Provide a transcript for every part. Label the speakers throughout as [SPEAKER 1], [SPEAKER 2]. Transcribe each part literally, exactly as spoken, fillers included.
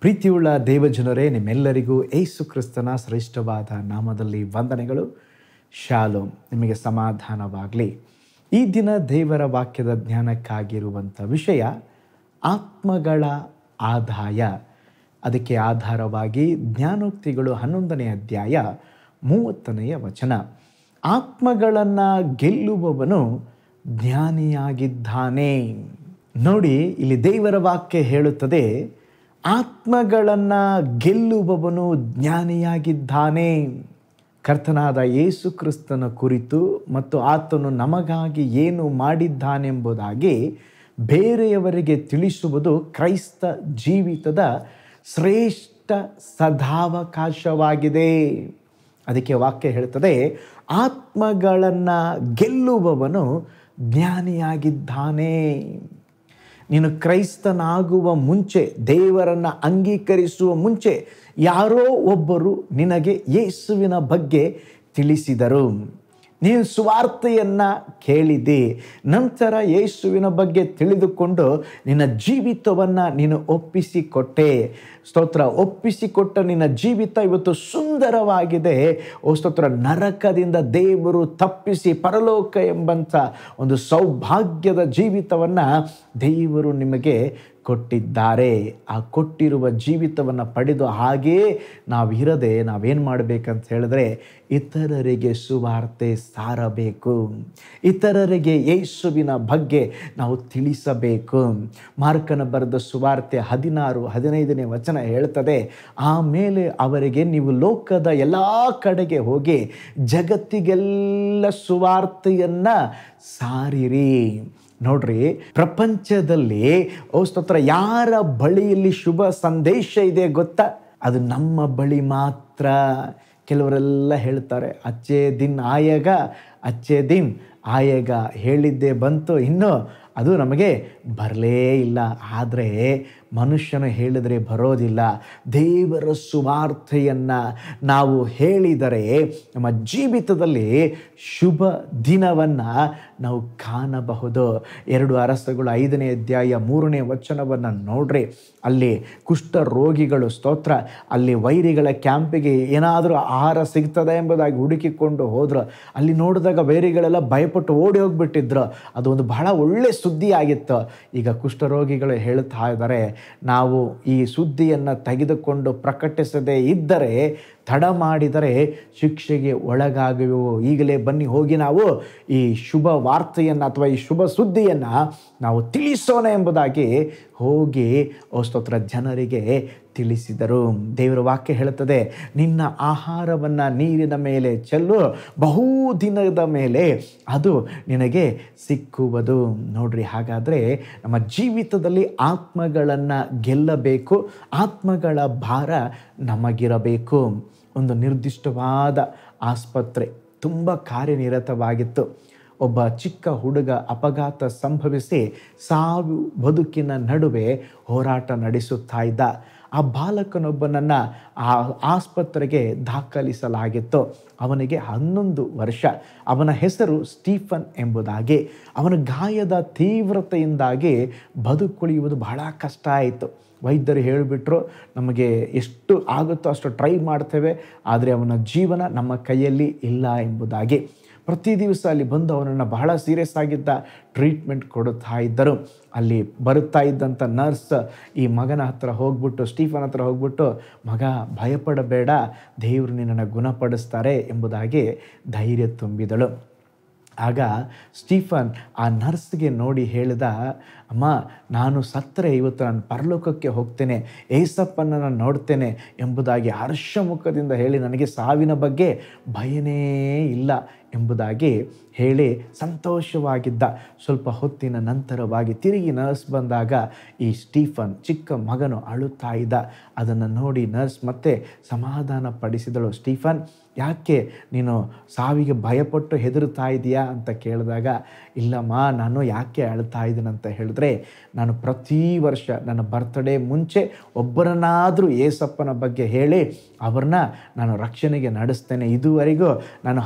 [SPEAKER 1] ಪ್ರೀತಿಯುಳ್ಳ ದೇವಜನರೇ, ನಿಮ್ಮೆಲ್ಲರಿಗೂ ಯೇಸು ಕ್ರಿಸ್ತನ ಶ್ರೇಷ್ಠವಾದ ನಾಮದಲ್ಲಿ ವಂದನೆಗಳು. ಶಾಲೋಮ್, ನಿಮಗೆ ಸಮಾಧಾನವಾಗಲಿ. ಈ ದಿನ ದೇವರ ವಾಕ್ಯದ ಜ್ಞಾನಕ್ಕಾಗಿರುವಂಥ ವಿಷಯ ಆತ್ಮಗಳ ಆದಾಯ. ಅದಕ್ಕೆ ಆಧಾರವಾಗಿ ಜ್ಞಾನೋಕ್ತಿಗಳು ಹನ್ನೊಂದನೇ ಅಧ್ಯಾಯ ಮೂವತ್ತನೆಯ ವಚನ. ಆತ್ಮಗಳನ್ನು ಗೆಲ್ಲುವವನು ಜ್ಞಾನಿಯಾಗಿದ್ದಾನೆ. ನೋಡಿ, ಇಲ್ಲಿ ದೇವರ ವಾಕ್ಯ ಹೇಳುತ್ತದೆ, ಆತ್ಮಗಳನ್ನು ಗೆಲ್ಲುವವನು ಜ್ಞಾನಿಯಾಗಿದ್ದಾನೆ. ಕರ್ತನಾದ ಯೇಸು ಕ್ರಿಸ್ತನ ಕುರಿತು ಮತ್ತು ಆತನು ನಮಗಾಗಿ ಏನು ಮಾಡಿದ್ದಾನೆಂಬುದಾಗಿ ಬೇರೆಯವರಿಗೆ ತಿಳಿಸುವುದು ಕ್ರೈಸ್ತ ಜೀವಿತದ ಶ್ರೇಷ್ಠ ಸದಾವಕಾಶವಾಗಿದೆ. ಅದಕ್ಕೆ ವಾಕ್ಯ ಹೇಳ್ತದೆ, ಆತ್ಮಗಳನ್ನು ಗೆಲ್ಲುವವನು ಜ್ಞಾನಿಯಾಗಿದ್ದಾನೆ. ನೀನು ಕ್ರೈಸ್ತನಾಗುವ ಮುಂಚೆ, ದೇವರನ್ನು ಅಂಗೀಕರಿಸುವ ಮುಂಚೆ ಯಾರೋ ಒಬ್ಬರು ನಿನಗೆ ಯೇಸುವಿನ ಬಗ್ಗೆ ತಿಳಿಸಿದರು. ನೀನು ಸುವಾರ್ತೆಯನ್ನು ಕೇಳಿದೆ, ನಂತರ ಯೇಸುವಿನ ಬಗ್ಗೆ ತಿಳಿದುಕೊಂಡು ನಿನ್ನ ಜೀವಿತವನ್ನು ನೀನು ಒಪ್ಪಿಸಿಕೊಟ್ಟೆ. ಸ್ತೋತ್ರ. ಒಪ್ಪಿಸಿಕೊಟ್ಟ ನಿನ್ನ ಜೀವಿತ ಇವತ್ತು ಸುಂದರವಾಗಿದೆ. ಓ ಸ್ತೋತ್ರ. ನರಕದಿಂದ ದೇವರು ತಪ್ಪಿಸಿ ಪರಲೋಕ ಎಂಬಂಥ ಒಂದು ಸೌಭಾಗ್ಯದ ಜೀವಿತವನ್ನು ದೇವರು ನಿಮಗೆ ಕೊಟ್ಟಿದ್ದಾರೆ. ಆ ಕೊಟ್ಟಿರುವ ಜೀವಿತವನ್ನು ಪಡೆದು ಹಾಗೆಯೇ ನಾವು ಇರದೆ ನಾವೇನು ಮಾಡಬೇಕಂತ ಹೇಳಿದ್ರೆ, ಇತರರಿಗೆ ಸುವಾರ್ತೆ ಸಾರಬೇಕು, ಇತರರಿಗೆ ಯೇಸುವಿನ ಬಗ್ಗೆ ನಾವು ತಿಳಿಸಬೇಕು. ಮಾರ್ಕನ ಬರೆದ ಸುವಾರ್ತೆ ಹದಿನಾರು ಹದಿನೈದನೇ ವಚನ ಹೇಳ್ತದೆ, ಆಮೇಲೆ ಅವರಿಗೆ ನೀವು ಲೋಕದ ಎಲ್ಲ ಕಡೆಗೆ ಹೋಗಿ ಜಗತ್ತಿಗೆಲ್ಲ ಸುವಾರ್ತೆಯನ್ನು ಸಾರಿರಿ. ನೋಡ್ರಿ, ಪ್ರಪಂಚದಲ್ಲಿ ಓ ಸ್ತೋತ್ರ ಯಾರ ಬಳಿಯಲ್ಲಿ ಶುಭ ಸಂದೇಶ ಇದೆ ಗೊತ್ತಾ? ಅದು ನಮ್ಮ ಬಳಿ ಮಾತ್ರ. ಕೆಲವರೆಲ್ಲ ಹೇಳ್ತಾರೆ, ಅಚ್ಚೇ ದಿನ್ ಆಯಗ, ಅಚ್ಚೇ ದಿನ್ ಆಯಗ, ಹೇಳಿದ್ದೇ ಬಂತು, ಇನ್ನು ಅದು ನಮಗೆ ಬರಲೇ ಇಲ್ಲ. ಆದರೆ ಮನುಷ್ಯನು ಹೇಳಿದರೆ ಬರೋದಿಲ್ಲ. ದೇವರ ಸುವಾರ್ತೆಯನ್ನು ನಾವು ಹೇಳಿದರೆ ನಮ್ಮ ಜೀವಿತದಲ್ಲಿ ಶುಭ ದಿನವನ್ನು ನಾವು ಕಾಣಬಹುದು. ಎರಡು ಅರಸಗಳು ಐದನೇ ಅಧ್ಯಾಯ ಮೂರನೇ ವಚನವನ್ನು ನೋಡ್ರಿ. ಅಲ್ಲಿ ಕುಷ್ಠ ರೋಗಿಗಳು, ಸ್ತೋತ್ರ, ಅಲ್ಲಿ ವೈರಿಗಳ ಕ್ಯಾಂಪಿಗೆ ಏನಾದರೂ ಆಹಾರ ಸಿಗ್ತದೆ ಎಂಬುದಾಗಿ ಹುಡುಕಿಕೊಂಡು ಹೋದ್ರು. ಅಲ್ಲಿ ನೋಡಿದಾಗ ವೈರಿಗಳೆಲ್ಲ ಭಯಪಟ್ಟು ಓಡಿ ಹೋಗ್ಬಿಟ್ಟಿದ್ರು. ಅದು ಒಂದು ಬಹಳ ಒಳ್ಳೆ ಸುದ್ದಿ ಆಗಿತ್ತು. ಈಗ ಕುಷ್ಠರೋಗಿಗಳು ಹೇಳ್ತಾ ಇದ್ದಾರೆ, ನಾವು ಈ ಸುದ್ದಿಯನ್ನು ತೆಗೆದುಕೊಂಡು ಪ್ರಕಟಿಸದೇ ಇದ್ದರೆ, ತಡ ಮಾಡಿದರೆ ಶಿಕ್ಷೆಗೆ ಒಳಗಾಗುವೆವು. ಈಗಲೇ ಬನ್ನಿ, ಹೋಗಿ ನಾವು ಈ ಶುಭ ವಾರ್ತೆಯನ್ನು ಅಥವಾ ಈ ಶುಭ ಸುದ್ದಿಯನ್ನು ನಾವು ತಿಳಿಸೋಣ ಎಂಬುದಾಗಿ ಹೋಗಿ ಓ ಸ್ತೋತ್ರ ಜನರಿಗೆ ತಿಳಿಸಿದರು. ದೇವರ ವಾಕ್ಯ ಹೇಳುತ್ತದೆ, ನಿನ್ನ ಆಹಾರವನ್ನು ನೀರಿನ ಮೇಲೆ ಚೆಲ್ಲು, ಬಹುದಿನದ ಮೇಲೆ ಅದು ನಿನಗೆ ಸಿಕ್ಕುವುದು. ನೋಡ್ರಿ, ಹಾಗಾದರೆ ನಮ್ಮ ಜೀವಿತದಲ್ಲಿ ಆತ್ಮಗಳನ್ನು ಗೆಲ್ಲಬೇಕು, ಆತ್ಮಗಳ ಭಾರ ನಮಗಿರಬೇಕು. ಒಂದು ನಿರ್ದಿಷ್ಟವಾದ ಆಸ್ಪತ್ರೆ ತುಂಬ ಕಾರ್ಯನಿರತವಾಗಿತ್ತು. ಒಬ್ಬ ಚಿಕ್ಕ ಹುಡುಗ ಅಪಘಾತ ಸಂಭವಿಸಿ ಸಾವು ಬದುಕಿನ ನಡುವೆ ಹೋರಾಟ ನಡೆಸುತ್ತಾ ಇದ್ದ. ಆ ಬಾಲಕನೊಬ್ಬನನ್ನು ಆ ಆಸ್ಪತ್ರೆಗೆ ದಾಖಲಿಸಲಾಗಿತ್ತು. ಅವನಿಗೆ ಹನ್ನೊಂದು ವರ್ಷ. ಅವನ ಹೆಸರು ಸ್ಟೀಫನ್ ಎಂಬುದಾಗಿ. ಅವನ ಗಾಯದ ತೀವ್ರತೆಯಿಂದಾಗಿ ಬದುಕುಳಿಯುವುದು ಬಹಳ ಕಷ್ಟ ಆಯಿತು. ವೈದ್ಯರು ಹೇಳಿಬಿಟ್ರು, ನಮಗೆ ಎಷ್ಟು ಆಗುತ್ತೋ ಅಷ್ಟು ಟ್ರೈ ಮಾಡ್ತೇವೆ, ಆದರೆ ಅವನ ಜೀವನ ನಮ್ಮ ಕೈಯಲ್ಲಿ ಇಲ್ಲ ಎಂಬುದಾಗಿ. ಪ್ರತಿ ದಿವಸ ಅಲ್ಲಿ ಬಂದು ಅವನನ್ನು ಬಹಳ ಸೀರಿಯಸ್ ಆಗಿದ್ದ ಟ್ರೀಟ್ಮೆಂಟ್ ಕೊಡುತ್ತಾ ಇದ್ದರು. ಅಲ್ಲಿ ಬರುತ್ತಾ ಇದ್ದಂಥ ನರ್ಸ್ ಈ ಮಗನ ಹತ್ರ ಹೋಗ್ಬಿಟ್ಟು, ಸ್ಟೀಫನ್ ಹತ್ರ ಹೋಗ್ಬಿಟ್ಟು, ಮಗ ಭಯಪಡಬೇಡ, ದೇವರು ನಿನ್ನನ್ನು ಗುಣಪಡಿಸ್ತಾರೆ ಎಂಬುದಾಗಿ ಧೈರ್ಯ ತುಂಬಿದಳು. ಆಗ ಸ್ಟೀಫನ್ ಆ ನರ್ಸ್ಗೆ ನೋಡಿ ಹೇಳಿದ, ಅಮ್ಮ, ನಾನು ಸತ್ತರೆ ಇವತ್ತು ನಾನು ಪರಲೋಕಕ್ಕೆ ಹೋಗ್ತೇನೆ, ಏಸಪ್ಪನ ನಾನು ನೋಡ್ತೇನೆ ಎಂಬುದಾಗಿ ಹರ್ಷಮುಖದಿಂದ ಹೇಳಿ, ನನಗೆ ಸಾವಿನ ಬಗ್ಗೆ ಭಯನೇ ಇಲ್ಲ ಎಂಬುದಾಗಿ ಹೇಳಿ ಸಂತೋಷವಾಗಿದ್ದ. ಸ್ವಲ್ಪ ಹೊತ್ತಿನ ನಂತರವಾಗಿ ತಿರುಗಿ ನರ್ಸ್ ಬಂದಾಗ ಈ ಸ್ಟೀಫನ್ ಚಿಕ್ಕ ಮಗನು ಅಳುತ್ತಾ ಇದ್ದ. ಅದನ್ನು ನೋಡಿ ನರ್ಸ್ ಮತ್ತೆ ಸಮಾಧಾನ ಪಡಿಸಿದಳು. ಸ್ಟೀಫನ್, ಯಾಕೆ ನೀನು ಸಾವಿಗೆ ಭಯಪಟ್ಟು ಹೆದರುತ್ತಾ ಇದೆಯಾ ಅಂತ ಕೇಳಿದಾಗ, ಇಲ್ಲಮ್ಮ, ನಾನು ಯಾಕೆ ಅಳ್ತಾ ಇದ್ದೀನಂತ ಹೇಳಿದ್ರೆ, ನಾನು ಪ್ರತಿ ವರ್ಷ ನನ್ನ ಬರ್ತ್ಡೇ ಮುಂಚೆ ಒಬ್ಬರನ್ನಾದರೂ ಏಸಪ್ಪನ ಬಗ್ಗೆ ಹೇಳಿ ಅವ್ರನ್ನ ನಾನು ರಕ್ಷಣೆಗೆ ನಡೆಸ್ತೇನೆ. ಇದುವರೆಗೂ ನಾನು ಹತ್ತು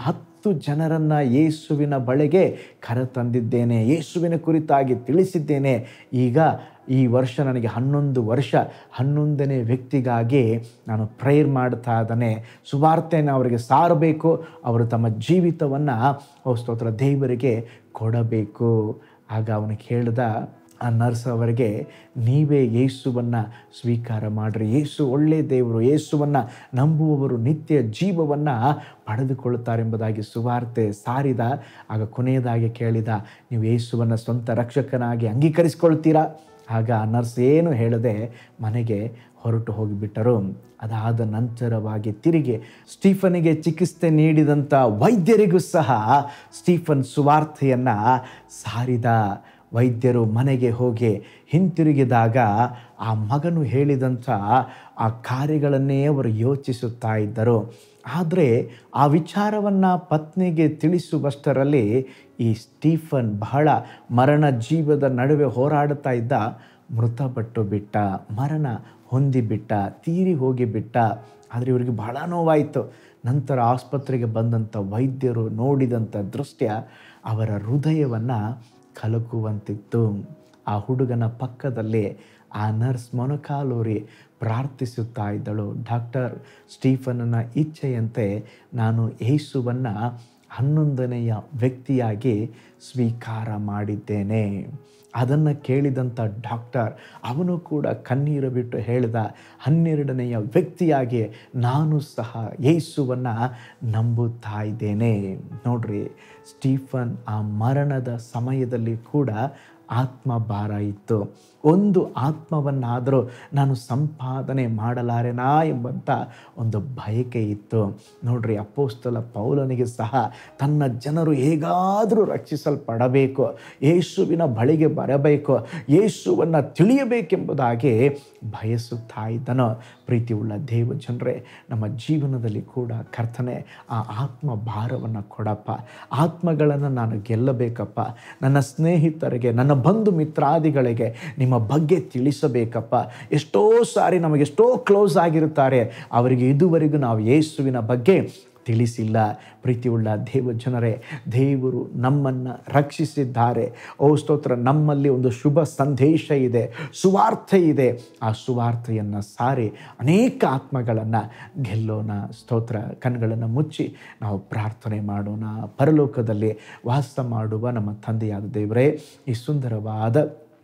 [SPEAKER 1] ಹತ್ತು ಜನರನ್ನು ಯೇಸುವಿನ ಬಳಿಗೆ ಕರೆತಂದಿದ್ದೇನೆ, ಯೇಸುವಿನ ಕುರಿತಾಗಿ ತಿಳಿಸಿದ್ದೇನೆ. ಈಗ ಈ ವರ್ಷ ನನಗೆ ಹನ್ನೊಂದು ವರ್ಷ, ಹನ್ನೊಂದನೇ ವ್ಯಕ್ತಿಗಾಗಿ ನಾನು ಪ್ರೇಯರ್ ಮಾಡ್ತಾ ಇದ್ದಾನೆ. ಸುವಾರ್ತೆಯನ್ನು ಅವರಿಗೆ ಸಾರಬೇಕು, ಅವರು ತಮ್ಮ ಜೀವಿತವನ್ನು ಓ ಸ್ತೋತ್ರ ದೇವರಿಗೆ ಕೊಡಬೇಕು. ಆಗ ಅವನು ಕೇಳಿದ ಆ ನರ್ಸ್ ಅವರಿಗೆ, ನೀವೇ ಯೇಸುವನ್ನು ಸ್ವೀಕಾರ ಮಾಡಿರಿ, ಯೇಸು ಒಳ್ಳೆಯ ದೇವರು, ಯೇಸುವನ್ನು ನಂಬುವವರು ನಿತ್ಯ ಜೀವವನ್ನು ಪಡೆದುಕೊಳ್ಳುತ್ತಾರೆಂಬುದಾಗಿ ಸುವಾರ್ತೆ ಸಾರಿದ. ಆಗ ಕೊನೆಯದಾಗಿ ಕೇಳಿದ, ನೀವು ಯೇಸುವನ್ನು ಸ್ವಂತ ರಕ್ಷಕನಾಗಿ ಅಂಗೀಕರಿಸಿಕೊಳ್ತೀರಾ? ಆಗ ಆ ನರ್ಸ್ ಏನು ಹೇಳದೆ ಮನೆಗೆ ಹೊರಟು ಹೋಗಿಬಿಟ್ಟರು. ಅದಾದ ನಂತರವಾಗಿ ತಿರುಗಿ ಸ್ಟೀಫನಿಗೆ ಚಿಕಿತ್ಸೆ ನೀಡಿದಂಥ ವೈದ್ಯರಿಗೂ ಸಹ ಸ್ಟೀಫನ್ ಸುವಾರ್ತೆಯನ್ನು ಸಾರಿದ. ವೈದ್ಯರು ಮನೆಗೆ ಹೋಗಿ ಹಿಂತಿರುಗಿದಾಗ ಆ ಮಗನು ಹೇಳಿದಂಥ ಆ ಕಾರ್ಯಗಳನ್ನೇ ಅವರು ಯೋಚಿಸುತ್ತಾ ಇದ್ದರು. ಆದರೆ ಆ ವಿಚಾರವನ್ನು ಪತ್ನಿಗೆ ತಿಳಿಸುವಷ್ಟರಲ್ಲಿ ಈ ಸ್ಟೀಫನ್ ಬಹಳ ಮರಣ ಜೀವದ ನಡುವೆ ಹೋರಾಡುತ್ತಾ ಇದ್ದ, ಮೃತಪಟ್ಟು ಬಿಟ್ಟ, ಮರಣ ಹೊಂದಿಬಿಟ್ಟ, ತೀರಿ ಹೋಗಿಬಿಟ್ಟ. ಆದರೆ ಇವರಿಗೆ ಬಹಳ ನೋವಾಯಿತು. ನಂತರ ಆಸ್ಪತ್ರೆಗೆ ಬಂದಂಥ ವೈದ್ಯರು ನೋಡಿದಂಥ ದೃಶ್ಯ ಅವರ ಹೃದಯವನ್ನು ಕಲಕುವಂತಿತ್ತು. ಆ ಹುಡುಗನ ಪಕ್ಕದಲ್ಲಿ ಆ ನರ್ಸ್ ಮೊಣಕಾಲೂರಿ ಪ್ರಾರ್ಥಿಸುತ್ತಾ ಇದ್ದಳು, ಡಾಕ್ಟರ್, ಸ್ಟೀಫನನ ಇಚ್ಛೆಯಂತೆ ನಾನು ಯೇಸುವನ್ನು ಹನ್ನೊಂದನೆಯ ವ್ಯಕ್ತಿಯಾಗಿ ಸ್ವೀಕಾರ ಮಾಡಿದ್ದೇನೆ. ಅದನ್ನು ಕೇಳಿದಂಥ ಡಾಕ್ಟರ್ ಅವನು ಕೂಡ ಕಣ್ಣೀರು ಬಿಟ್ಟು ಹೇಳಿದ, ಹನ್ನೆರಡನೆಯ ವ್ಯಕ್ತಿಯಾಗಿ ನಾನು ಸಹ ಯೇಸುವನ್ನು ನಂಬುತ್ತಾ ಇದ್ದೇನೆ. ನೋಡ್ರಿ, ಸ್ಟೀಫನ್ ಆ ಮರಣದ ಸಮಯದಲ್ಲಿ ಕೂಡ ಆತ್ಮ ಭಾರ ಇತ್ತು. ಒಂದು ಆತ್ಮವನ್ನಾದರೂ ನಾನು ಸಂಪಾದನೆ ಮಾಡಲಾರೆನಾ ಎಂಬಂಥ ಒಂದು ಬಯಕೆ ಇತ್ತು. ನೋಡ್ರಿ, ಅಪೊಸ್ತಲ ಪೌಲನಿಗೆ ಸಹ ತನ್ನ ಜನರು ಹೇಗಾದರೂ ರಕ್ಷಿಸಲ್ಪಡಬೇಕು, ಯೇಸುವಿನ ಬಳಿಗೆ ಬರಬೇಕು, ಯೇಸುವನ್ನು ತಿಳಿಯಬೇಕೆಂಬುದಾಗಿ ಬಯಸುತ್ತಾ ಇದ್ದನು. ಪ್ರೀತಿಯುಳ್ಳ ದೇವ ಜನರೇ, ನಮ್ಮ ಜೀವನದಲ್ಲಿ ಕೂಡ ಕರ್ತನೆ ಆ ಆತ್ಮ ಭಾರವನ್ನು ಕೊಡಪ್ಪ. ಆತ್ಮಗಳನ್ನು ನಾನು ಗೆಲ್ಲಬೇಕಪ್ಪ. ನನ್ನ ಸ್ನೇಹಿತರಿಗೆ, ನನ್ನ ಬಂಧು ಮಿತ್ರಾದಿಗಳಿಗೆ ನಿಮ್ಮ ಬಗ್ಗೆ ತಿಳಿಸಬೇಕಪ್ಪ. ಎಷ್ಟೋ ಸಾರಿ ನಮಗೆಷ್ಟೋ ಕ್ಲೋಸ್ ಆಗಿರುತ್ತಾರೆ, ಅವರಿಗೆ ಇದುವರೆಗೂ ನಾವು ಯೇಸುವಿನ ಬಗ್ಗೆ ತಿಳಿಸಿಲ್ಲ. ಪ್ರೀತಿಯುಳ್ಳ ದೇವ ಜನರೇ, ದೇವರು ನಮ್ಮನ್ನು ರಕ್ಷಿಸಿದ್ದಾರೆ. ಓ ಸ್ತೋತ್ರ, ನಮ್ಮಲ್ಲಿ ಒಂದು ಶುಭ ಸಂದೇಶ ಇದೆ, ಸುವಾರ್ತೆ ಇದೆ. ಆ ಸುವಾರ್ತೆಯನ್ನು ಸಾರಿ ಅನೇಕ ಆತ್ಮಗಳನ್ನು ಗೆಲ್ಲೋಣ. ಸ್ತೋತ್ರ. ಕಣ್ಗಳನ್ನು ಮುಚ್ಚಿ ನಾವು ಪ್ರಾರ್ಥನೆ ಮಾಡೋಣ. ಪರಲೋಕದಲ್ಲಿ ವಾಸ ಮಾಡುವ ನಮ್ಮ ತಂದೆಯಾದ ದೇವರೇ, ಈ ಸುಂದರವಾದ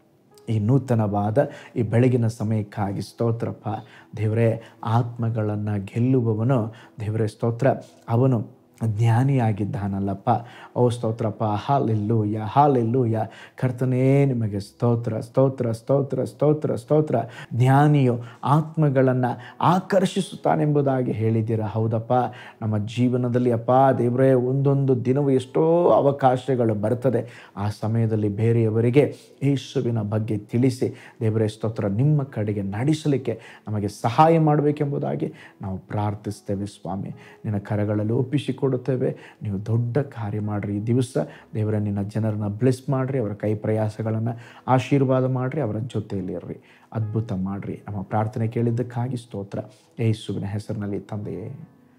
[SPEAKER 1] ಈ ನೂತನವಾದ ಈ ಬೆಳಗಿನ ಸಮಯಕ್ಕಾಗಿ ಸ್ತೋತ್ರಪ್ಪ. ದೇವರೇ, ಆತ್ಮಗಳನ್ನು ಗೆಲ್ಲುವವನು ದೇವರೇ ಸ್ತೋತ್ರ, ಅವನು ಜ್ಞಾನಿಯಾಗಿದ್ದಾನಲ್ಲಪ್ಪ. ಓ ಸ್ತೋತ್ರಪ್ಪ. Hallelujah, hallelujah. ಕರ್ತನೇ ನಿಮಗೆ ಸ್ತೋತ್ರ, ಸ್ತೋತ್ರ, ಸ್ತೋತ್ರ, ಸ್ತೋತ್ರ, ಸ್ತೋತ್ರ. ಜ್ಞಾನಿಯು ಆತ್ಮಗಳನ್ನು ಆಕರ್ಷಿಸುತ್ತಾನೆಂಬುದಾಗಿ ಹೇಳಿದ್ದೀರ. ಹೌದಪ್ಪ, ನಮ್ಮ ಜೀವನದಲ್ಲಿ ಅಪ್ಪ ದೇವರೇ, ಒಂದೊಂದು ದಿನವೂ ಎಷ್ಟೋ ಅವಕಾಶಗಳು ಬರ್ತದೆ. ಆ ಸಮಯದಲ್ಲಿ ಬೇರೆಯವರಿಗೆ ಯೇಸುವಿನ ಬಗ್ಗೆ ತಿಳಿಸಿ ದೇವರೇ ಸ್ತೋತ್ರ, ನಿಮ್ಮ ಕಡೆಗೆ ನಡೆಸಲಿಕ್ಕೆ ನಮಗೆ ಸಹಾಯ ಮಾಡಬೇಕೆಂಬುದಾಗಿ ನಾವು ಪ್ರಾರ್ಥಿಸ್ತೇವೆ ಸ್ವಾಮಿ. ನಿನ್ನ ಕರಗಳಲ್ಲಿ ಒಪ್ಪಿಸಿಕೊಡುತ್ತೇವೆ. ನೀವು ದೊಡ್ಡ ಕಾರ್ಯ ಮಾಡಿರಿ ಈ ದಿವಸ. ದೇವರ ನಿನ್ನ ಜನರನ್ನು ಬ್ಲೆಸ್ ಮಾಡಿರಿ, ಅವರ ಕೈ ಪ್ರಯಾಸಗಳನ್ನು ಆಶೀರ್ವಾದ ಮಾಡಿರಿ, ಅವರ ಜೊತೆಯಲ್ಲಿ ಇರ್ರಿ, ಅದ್ಭುತ ಮಾಡಿರಿ. ನಮ್ಮ ಪ್ರಾರ್ಥನೆ ಕೇಳಿದ್ದಕ್ಕಾಗಿ ಸ್ತೋತ್ರ, ಯೇಸುವಿನ ಹೆಸರಿನಲ್ಲಿ ತಂದೆಯೇ,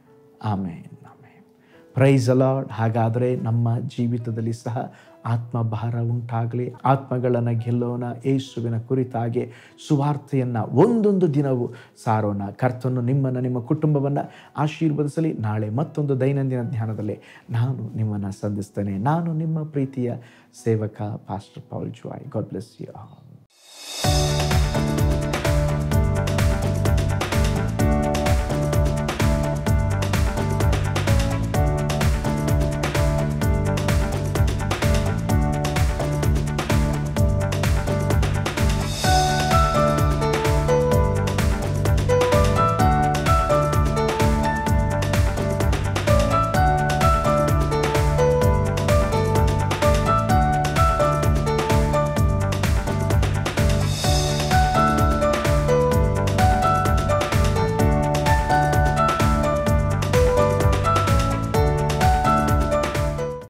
[SPEAKER 1] ಆಮೇನ್, ಆಮೇನ್. Praise the Lord. ಹಾಗಾದರೆ ನಮ್ಮ ಜೀವಿತದಲ್ಲಿ ಸಹ ಆತ್ಮಭಾರ ಉಂಟಾಗಲಿ, ಆತ್ಮಗಳನ್ನು ಗೆಲ್ಲೋಣ. ಯೇಸುವಿನ ಕುರಿತಾಗಿ ಸುವಾರ್ತೆಯನ್ನು ಒಂದೊಂದು ದಿನವೂ ಸಾರೋಣ. ಕರ್ತನು ನಿಮ್ಮನ್ನು, ನಿಮ್ಮ ಕುಟುಂಬವನ್ನು ಆಶೀರ್ವದಿಸಲಿ. ನಾಳೆ ಮತ್ತೊಂದು ದೈನಂದಿನ ಧ್ಯಾನದಲ್ಲಿ ನಾನು ನಿಮ್ಮನ್ನು ಸಂಧಿಸ್ತೇನೆ. ನಾನು ನಿಮ್ಮ ಪ್ರೀತಿಯ ಸೇವಕ pastor Paul Joy. God bless you all.